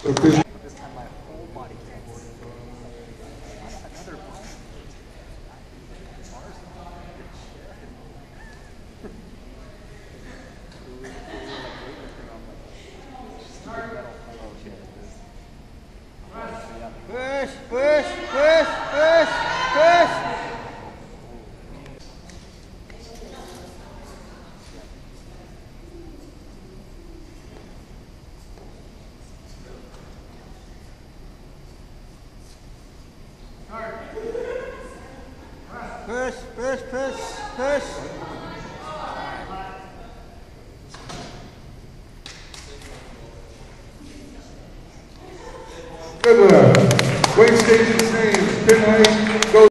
This time my whole body came forward. Another ball. Push, push, push, push, push. Push, push, push, push. Good luck. Wayne Station's name, Pin Height, go.